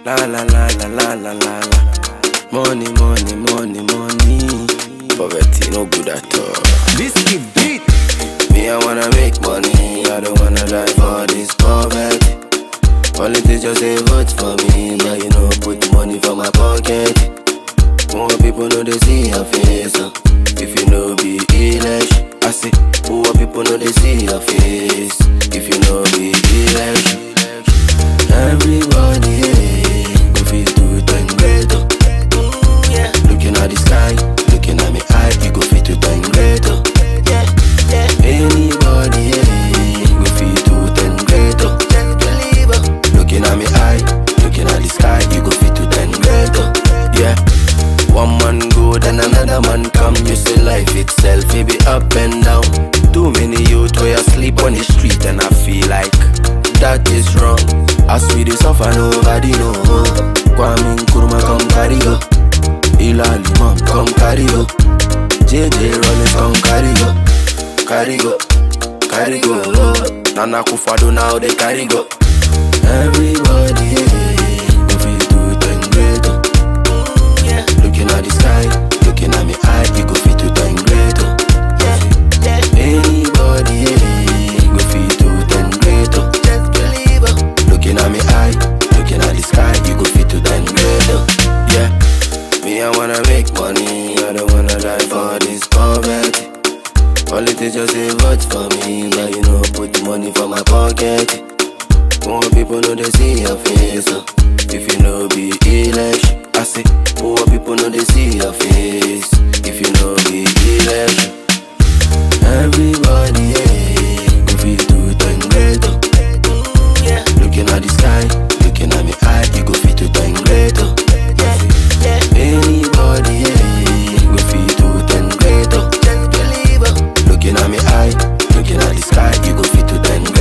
La la la la la la la la. Money, money, money, money. Poverty no good at all. This kid beat. Me, I wanna make money. I don't wanna die for this poverty. Politics just say vote for me, but you know put money for my pocket. More people know they see your face. If you know be election, I say more people know they see your face. If you know be election, everybody go feel to turn greater. Looking at the sky, looking at me eye, you go feel to turn greater. Anybody go feel to turn greater. Looking at me eye, looking at the sky, you go feel to turn greater. Yeah. One man go, then another man come. You see life itself, it be up and down. Too many youth where I sleep on the street, and I feel like that is wrong. As we dey suffer, nobody know. Kwame Nkrumah come carry go. Ilali mom come carry go. JJ Rollins come carry go. Carry go, carry go. Nana Akufo-Addo now they carry go. Everybody go feel to turn greater. Looking at the sky, looking at me eye, you go feel to turn greater. Anybody go feel to turn greater. Looking at me eye, looking at the sky, you go feel to turn greater. Yeah, me I wanna make money, I don't wanna die for this poverty. Politics just say vote for me, but you know put money for my pocket. More people know they see your face. If you know be election, I say more people know they see your face. If you know be election, everybody go feel to turn greater. Looking at the sky, looking at me eye, you go feel to turn greater. Anybody go feel to turn greater. Looking at me eye, looking at the sky, you go feel to turn greater.